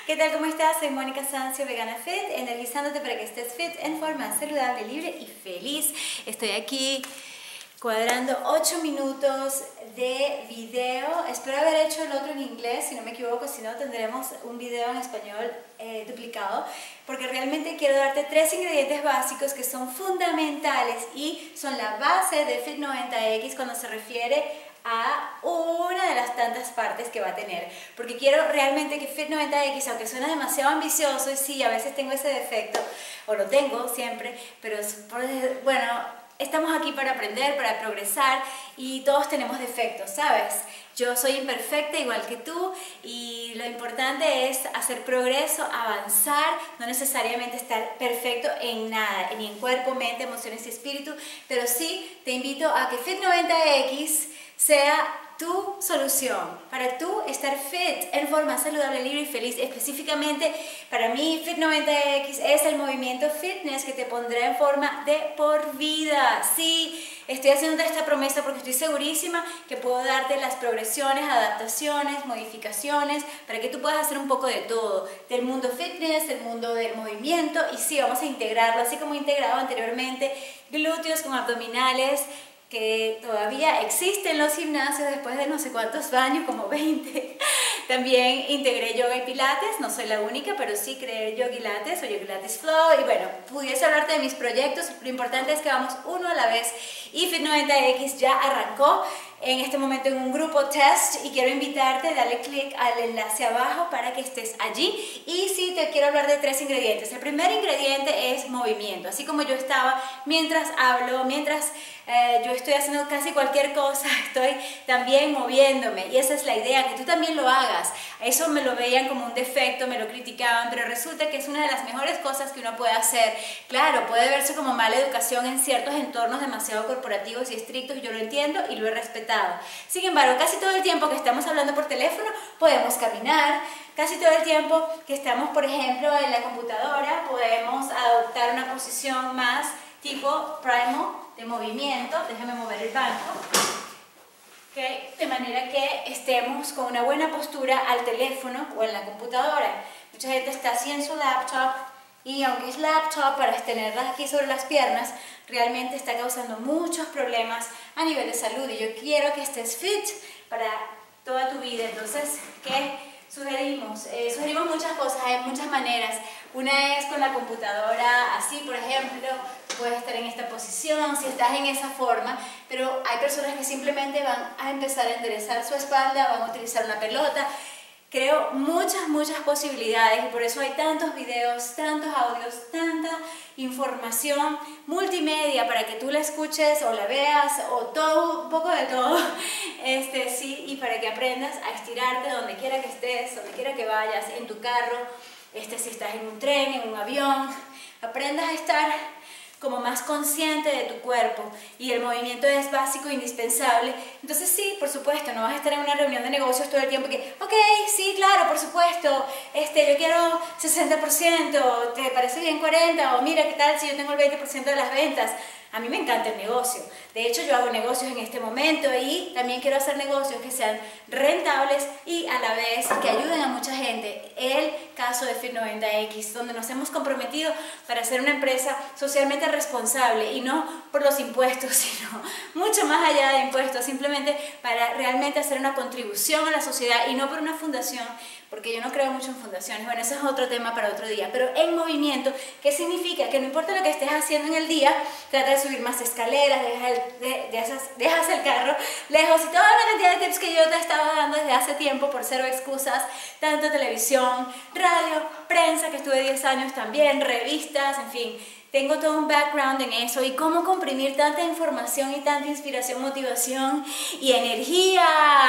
¿Qué tal? ¿Cómo estás? Soy Mónica Sancio, Vegana Fit, energizándote para que estés fit en forma saludable, libre y feliz. Estoy aquí cuadrando 8 minutos de video. Espero haber hecho el otro en inglés, si no me equivoco, si no tendremos un video en español duplicado, porque realmente quiero darte 3 ingredientes básicos que son fundamentales y son la base de Fit 90X cuando se refiere a una de las tantas partes que va a tener, porque quiero realmente que Fit 90X, aunque suena demasiado ambicioso, y sí, a veces tengo ese defecto, o lo tengo siempre, pero bueno, estamos aquí para aprender, para progresar, y todos tenemos defectos, ¿sabes? Yo soy imperfecta igual que tú, y lo importante es hacer progreso, avanzar, no necesariamente estar perfecto en nada, ni en cuerpo, mente, emociones y espíritu, pero sí te invito a que Fit 90X sea tu solución para tú estar fit en forma saludable, libre y feliz. Específicamente para mí Fit 90X es el movimiento fitness que te pondrá en forma de por vida. Sí, estoy haciendo esta promesa porque estoy segurísima que puedo darte las progresiones, adaptaciones, modificaciones para que tú puedas hacer un poco de todo, del mundo fitness, del mundo del movimiento, y sí, vamos a integrarlo, así como he integrado anteriormente glúteos con abdominales, que todavía existen los gimnasios después de no sé cuántos años, como 20. También integré yoga y pilates, no soy la única, pero sí creé yoga y pilates o yoga y pilates flow, y bueno, pudiese hablarte de mis proyectos. Lo importante es que vamos uno a la vez, y Fit 90X ya arrancó en este momento en un grupo test, y quiero invitarte, dale click al enlace abajo para que estés allí. Y sí, te quiero hablar de 3 ingredientes. El primer ingrediente es movimiento, así como yo estaba mientras hablo, mientras yo estoy haciendo casi cualquier cosa, estoy también moviéndome, y esa es la idea, que tú también lo hagas. Eso me lo veían como un defecto, me lo criticaban, pero resulta que es una de las mejores cosas que uno puede hacer. Claro, puede verse como mala educación en ciertos entornos demasiado corporativos y estrictos, y yo lo entiendo y lo he respetado. Sin embargo, casi todo el tiempo que estamos hablando por teléfono podemos caminar, casi todo el tiempo que estamos, por ejemplo, en la computadora, podemos adoptar una posición más tipo primal, de movimiento. Déjame mover el banco, ¿okay? De manera que estemos con una buena postura al teléfono o en la computadora. Mucha gente está así en su laptop, y aunque es laptop, para tenerla aquí sobre las piernas, realmente está causando muchos problemas a nivel de salud, y yo quiero que estés fit para toda tu vida. Entonces, ¿qué sugerimos? Sugerimos muchas cosas, hay muchas maneras. Una es con la computadora, así por ejemplo, puedes estar en esta posición si estás en esa forma, pero hay personas que simplemente van a empezar a enderezar su espalda, van a utilizar una pelota. Creo muchas posibilidades, y por eso hay tantos videos, tantos audios, tanta información multimedia para que tú la escuches o la veas, o todo, un poco de todo, sí, y para que aprendas a estirarte donde quiera que estés, donde quiera que vayas, en tu carro, si estás en un tren, en un avión, aprendas a estar como más consciente de tu cuerpo, y el movimiento es básico e indispensable. Entonces sí, por supuesto, no vas a estar en una reunión de negocios todo el tiempo que, ok, sí, claro, por supuesto, yo quiero 60%, ¿te parece bien 40%? O mira, ¿qué tal si yo tengo el 20% de las ventas? A mí me encanta el negocio. De hecho, yo hago negocios en este momento, y también quiero hacer negocios que sean rentables y a la vez que ayuden a mucha gente. El caso de Fit 90X, donde nos hemos comprometido para ser una empresa socialmente responsable, y no por los impuestos, sino mucho más allá de impuestos, simplemente para realmente hacer una contribución a la sociedad, y no por una fundación, porque yo no creo mucho en fundaciones. Bueno, eso es otro tema para otro día. Pero en movimiento, ¿qué significa? Que no importa lo que estés haciendo en el día, trata de subir más escaleras, dejas el carro lejos, y toda la cantidad de tips que yo te estaba dando desde hace tiempo, por cero excusas, tanto televisión, radio, prensa, que estuve 10 años también, revistas, en fin. Tengo todo un background en eso, y cómo comprimir tanta información y tanta inspiración, motivación y energía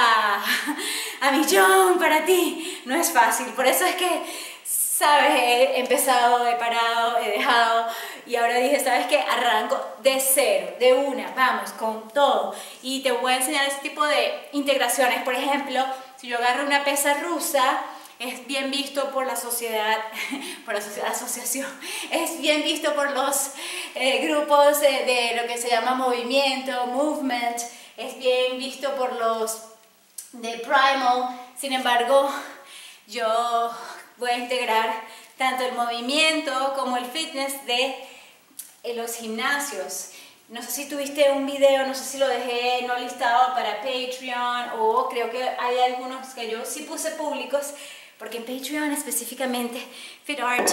a millón para ti. No es fácil, por eso es que, sabes, he empezado, he parado, he dejado, y ahora dije, ¿sabes qué? Arranco de cero, de una, vamos, con todo. Y te voy a enseñar ese tipo de integraciones. Por ejemplo, si yo agarro una pesa rusa, es bien visto por la sociedad, asociación, es bien visto por los grupos de lo que se llama movimiento, movement, es bien visto por los de primal. Sin embargo, yo voy a integrar tanto el movimiento como el fitness de los gimnasios. No sé si tuviste un video, no sé si lo dejé no listado para Patreon, o creo que hay algunos que yo sí puse públicos, porque en Patreon específicamente FitArt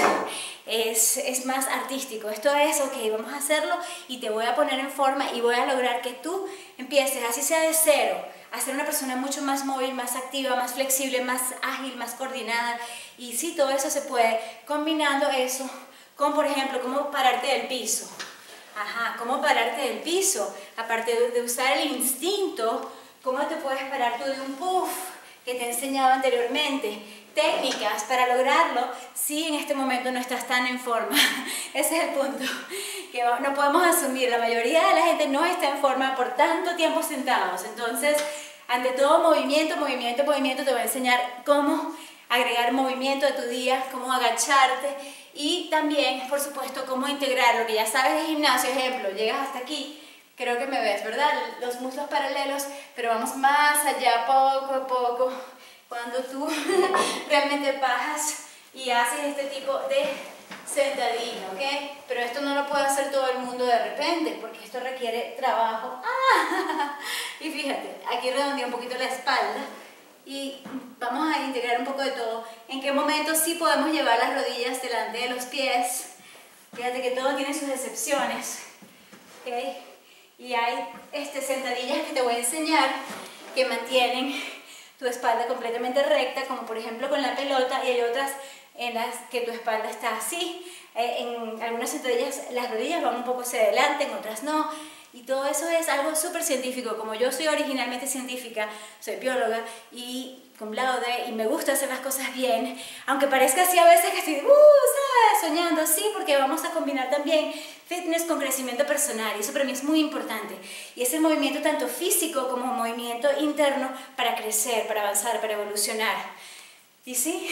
es más artístico. Esto es, ok, vamos a hacerlo y te voy a poner en forma y voy a lograr que tú empieces, así sea de cero, a ser una persona mucho más móvil, más activa, más flexible, más ágil, más coordinada. Y sí, todo eso se puede, combinando eso con, por ejemplo, cómo pararte del piso. Ajá, cómo pararte del piso. Aparte de usar el instinto, cómo te puedes parar tú de un puff que te he enseñado anteriormente. Técnicas para lograrlo si en este momento no estás tan en forma. Ese es el punto, que no podemos asumir. La mayoría de la gente no está en forma por tanto tiempo sentados. Entonces, ante todo, movimiento, movimiento, movimiento. Te voy a enseñar cómo agregar movimiento a tu día, cómo agacharte y también, por supuesto, cómo integrar lo que ya sabes de gimnasio. Ejemplo, llegas hasta aquí, creo que me ves, ¿verdad? Los muslos paralelos, pero vamos más allá, poco a poco. Cuando tú realmente bajas y haces este tipo de sentadilla, ¿ok? Pero esto no lo puede hacer todo el mundo de repente, porque esto requiere trabajo. ¡Ah! Y fíjate, aquí redondeé un poquito la espalda y vamos a integrar un poco de todo. ¿En qué momento sí podemos llevar las rodillas delante de los pies? Fíjate que todo tiene sus excepciones, ¿ok? Y hay sentadillas que te voy a enseñar que mantienen tu espalda completamente recta, como por ejemplo con la pelota, y hay otras en las que tu espalda está así. En algunas sentadillas las rodillas van un poco hacia adelante, en otras no. Y todo eso es algo súper científico. Como yo soy originalmente científica, soy bióloga y cum laude, y me gusta hacer las cosas bien, aunque parezca así a veces que estoy ¿sabes? Soñando así, porque vamos a combinar también fitness con crecimiento personal, y eso para mí es muy importante. Y es el movimiento tanto físico como movimiento interno para crecer, para avanzar, para evolucionar. ¿Y sí?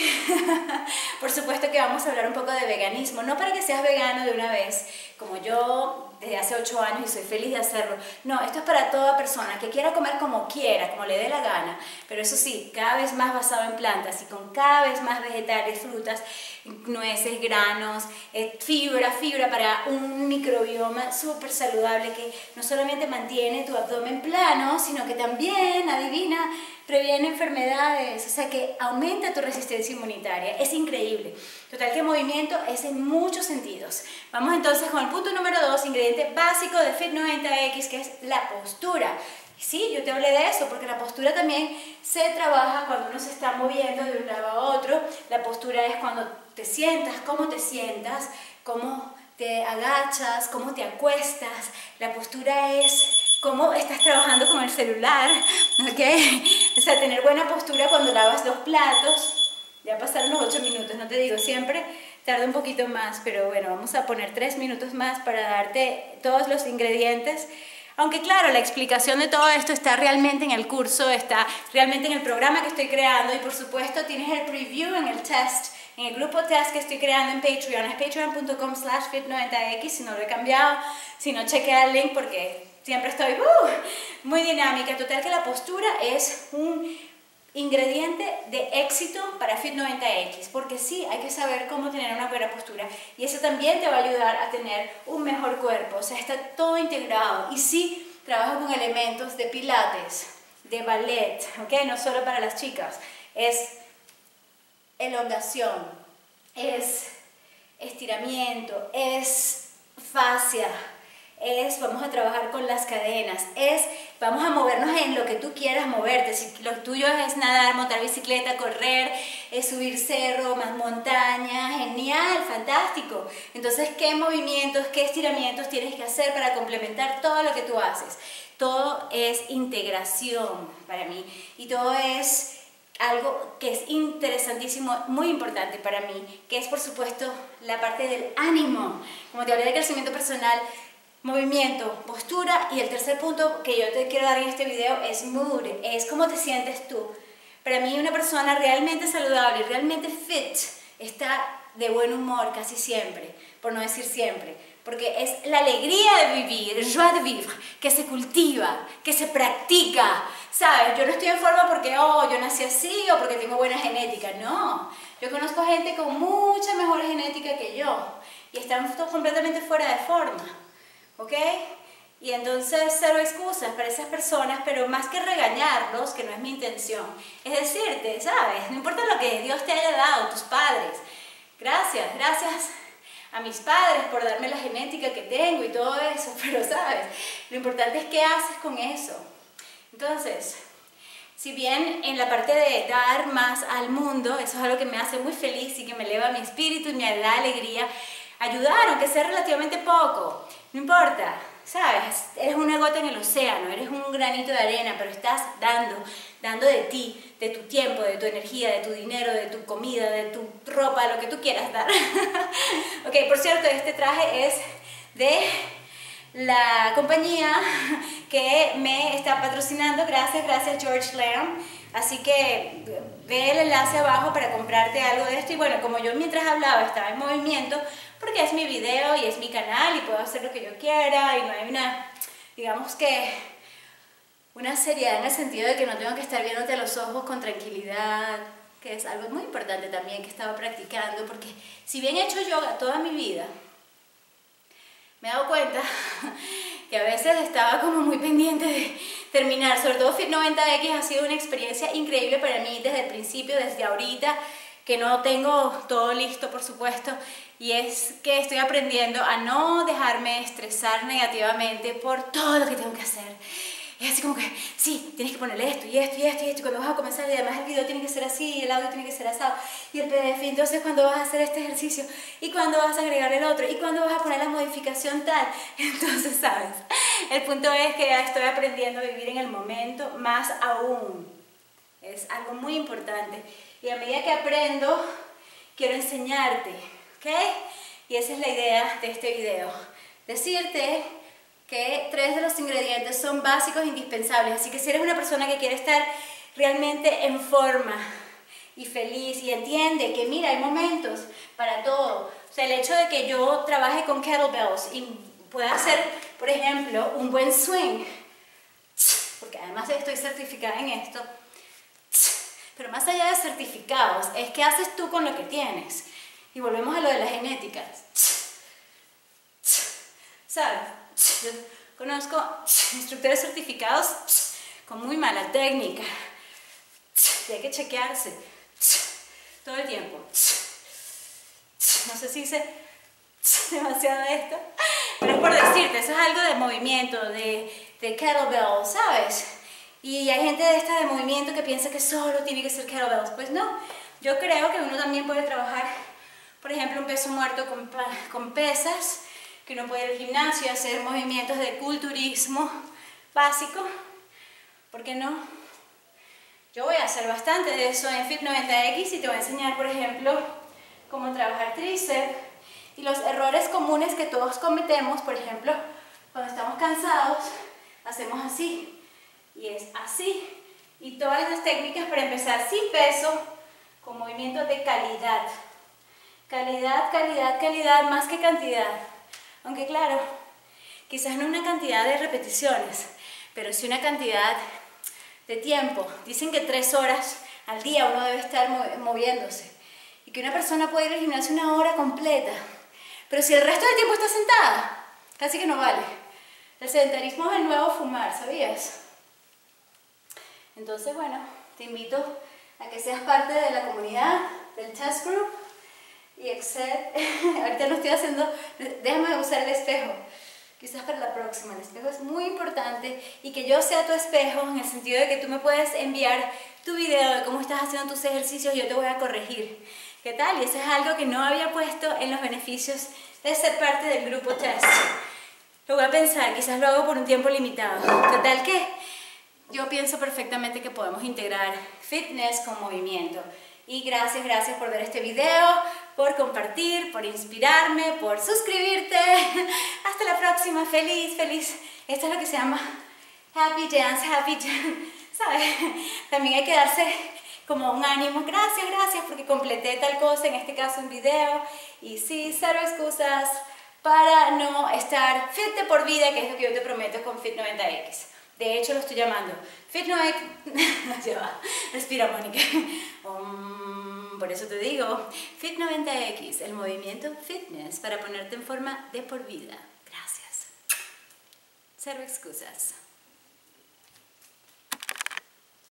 Por supuesto que vamos a hablar un poco de veganismo, no para que seas vegano de una vez, como yo desde hace 8 años y soy feliz de hacerlo. No, esto es para toda persona que quiera comer como quiera, como le dé la gana, pero eso sí, cada vez más basado en plantas y con cada vez más vegetales, frutas, nueces, granos, fibra para un microbioma súper saludable que no solamente mantiene tu abdomen plano, sino que también, adivina, previene enfermedades, o sea que aumenta tu resistencia inmunitaria. Es increíble. Total que movimiento es en muchos sentidos. Vamos entonces con el punto número 2, ingrediente básico de Fit90X, que es la postura. Sí, yo te hablé de eso, porque la postura también se trabaja cuando uno se está moviendo de un lado a otro. La postura es cuando te sientas, cómo te agachas, cómo te acuestas. La postura es cómo estás trabajando con el celular, ¿ok? O sea, tener buena postura cuando lavas los platos. Ya pasaron los 8 minutos, no te digo, siempre tarda un poquito más, pero bueno, vamos a poner 3 minutos más para darte todos los ingredientes. Aunque claro, la explicación de todo esto está realmente en el curso, está realmente en el programa que estoy creando, y por supuesto tienes el preview en el test, en el grupo test que estoy creando en Patreon. Es patreon.com/fit90x, si no lo he cambiado, si no, chequea el link porque siempre estoy muy dinámica. Total que la postura es un ingrediente de éxito para Fit90X, porque sí, hay que saber cómo tener una buena postura, y eso también te va a ayudar a tener un mejor cuerpo. O sea, está todo integrado. Y sí, trabajo con elementos de pilates, de ballet, ¿ok? No solo para las chicas, es elongación, es estiramiento, es fascia, vamos a trabajar con las cadenas, vamos a movernos en lo que tú quieras moverte. Si lo tuyo es nadar, montar bicicleta, correr, subir cerro, más montaña, genial, fantástico. Entonces, ¿qué movimientos, qué estiramientos tienes que hacer para complementar todo lo que tú haces? Todo es integración para mí, y todo es algo que es interesantísimo, muy importante para mí, que es por supuesto la parte del ánimo. Como te hablé de crecimiento personal, movimiento, postura, y el tercer punto que yo te quiero dar en este video es mood, es cómo te sientes tú. Para mí una persona realmente saludable, realmente fit, está de buen humor casi siempre, por no decir siempre. porque es la alegría de vivir, joie de vivre, que se cultiva, que se practica, ¿sabes? Yo no estoy en forma porque, oh, yo nací así o porque tengo buena genética, no. Yo conozco gente con mucha mejor genética que yo y están completamente fuera de forma, ¿ok? Y entonces cero excusas para esas personas, pero más que regañarlos, que no es mi intención, es decirte, ¿sabes? No importa lo que Dios te haya dado, tus padres, gracias a mis padres por darme la genética que tengo y todo eso, pero ¿sabes? Lo importante es qué haces con eso. Entonces, si bien en la parte de dar más al mundo, eso es algo que me hace muy feliz y que me eleva mi espíritu y me da alegría, ayudar, aunque sea relativamente poco, no importa, ¿sabes? Eres una gota en el océano, eres un granito de arena, pero estás dando de ti, de tu tiempo, de tu energía, de tu dinero, de tu comida, de tu ropa, lo que tú quieras dar. Ok, por cierto, este traje es de la compañía que me está patrocinando, gracias George Lamb, así que ve el enlace abajo para comprarte algo de esto. Y bueno, como yo mientras hablaba estaba en movimiento, porque es mi video y es mi canal y puedo hacer lo que yo quiera y no hay una, digamos que, una seriedad en el sentido de que no tengo que estar viéndote a los ojos con tranquilidad, que es algo muy importante también que he estado practicando, porque si bien he hecho yoga toda mi vida, me he dado cuenta que a veces estaba como muy pendiente de terminar, sobre todo Fit 90X ha sido una experiencia increíble para mí desde el principio, desde ahorita, que no tengo todo listo, por supuesto, y es que estoy aprendiendo a no dejarme estresar negativamente por todo lo que tengo que hacer. Es así como que, sí, tienes que ponerle esto y esto y esto y esto, y cuando vas a comenzar, y además el video tiene que ser así, y el audio tiene que ser asado, y el PDF, y entonces cuando vas a hacer este ejercicio, y cuando vas a agregar el otro, y cuando vas a poner la modificación tal, entonces, ¿sabes? El punto es que ya estoy aprendiendo a vivir en el momento, más aún. Es algo muy importante, y a medida que aprendo, quiero enseñarte, ¿ok? Y esa es la idea de este video, decirte que 3 de los ingredientes son básicos e indispensables, así que si eres una persona que quiere estar realmente en forma y feliz y entiende que mira, hay momentos para todo, o sea, el hecho de que yo trabaje con kettlebells y pueda hacer, por ejemplo, un buen swing, porque además estoy certificada en esto, pero más allá de certificados, es qué haces tú con lo que tienes, y volvemos a lo de la genética, ¿sabes? Yo conozco instructores certificados con muy mala técnica y hay que chequearse todo el tiempo. No sé si hice demasiado de esto, pero es por decirte, eso es algo de movimiento, de kettlebell, ¿sabes? Y hay gente de esta de movimiento que piensa que solo tiene que ser kettlebells. Pues no, yo creo que uno también puede trabajar, por ejemplo, un peso muerto con pesas, que uno puede ir al gimnasio y hacer movimientos de culturismo básico. ¿Por qué no? Yo voy a hacer bastante de eso en Fit 90X y te voy a enseñar, por ejemplo, cómo trabajar tríceps y los errores comunes que todos cometemos. Por ejemplo, cuando estamos cansados, hacemos así y es así. Y todas las técnicas para empezar sin peso, con movimientos de calidad. Calidad, calidad, calidad, más que cantidad. Aunque claro, quizás no una cantidad de repeticiones, pero sí una cantidad de tiempo. Dicen que 3 horas al día uno debe estar moviéndose. Y que una persona puede ir al gimnasio 1 hora completa. Pero si el resto del tiempo está sentada, casi que no vale. El sedentarismo es el nuevo fumar, ¿sabías? Entonces, bueno, te invito a que seas parte de la comunidad, del test group. Y ahorita lo estoy haciendo, déjame usar el espejo, quizás para la próxima. El espejo es muy importante y que yo sea tu espejo en el sentido de que tú me puedes enviar tu video de cómo estás haciendo tus ejercicios y yo te voy a corregir. ¿Qué tal? Y eso es algo que no había puesto en los beneficios de ser parte del grupo test. Lo voy a pensar, quizás lo hago por un tiempo limitado. Total que yo pienso perfectamente que podemos integrar fitness con movimiento. Y gracias por ver este video, por compartir, por inspirarme, por suscribirte. Hasta la próxima, feliz. Esto es lo que se llama happy dance, ¿sabes? También hay que darse como un ánimo. Gracias porque completé tal cosa, en este caso un video. Y sí, cero excusas para no estar fit de por vida, que es lo que yo te prometo con Fit 90X. De hecho, lo estoy llamando Fit 90X. Ya va. Respira, Mónica. Por eso te digo, Fit 90X, el movimiento fitness para ponerte en forma de por vida. Gracias. Cero excusas.